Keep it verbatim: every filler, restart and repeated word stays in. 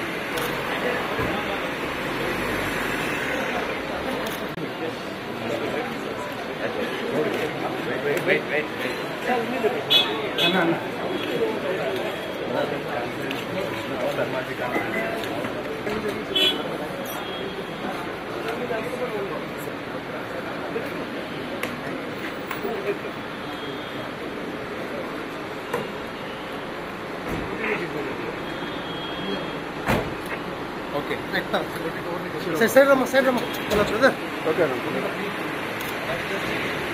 Wait, wait, wait, wait. Tell me the picture. No, no. Okay. Side, side, Rama, side, Rama. Brother. Okay.